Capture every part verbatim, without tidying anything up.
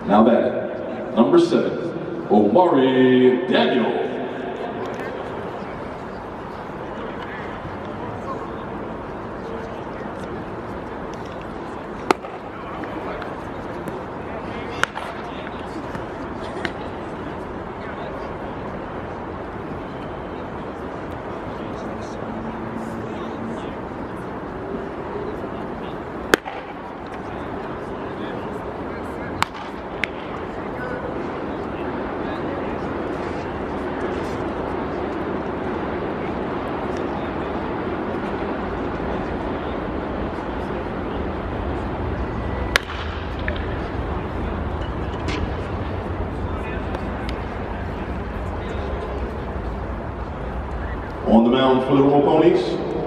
Now batting, number seven, Omari Daniel. On the mound for the Royal Ponies,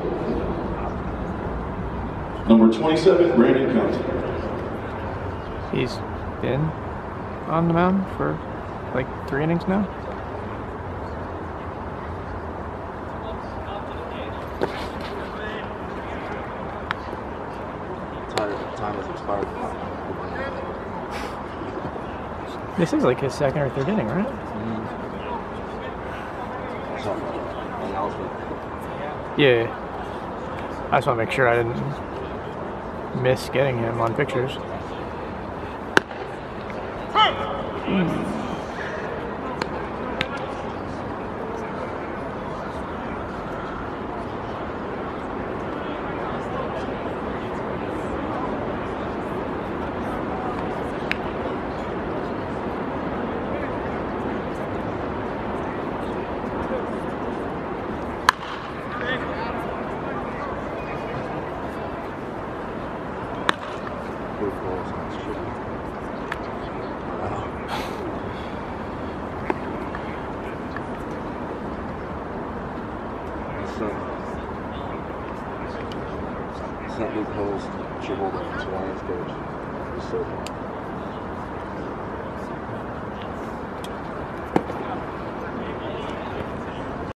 number twenty-seven, Brandon County. He's been on the mound for like three innings now. Time has expired. This is like his second or third inning, right? Mm-hmm. Yeah. I just want to make sure I didn't miss getting him on pictures. Mm. Saint Luke Hills, Chivalry, Lions coach. So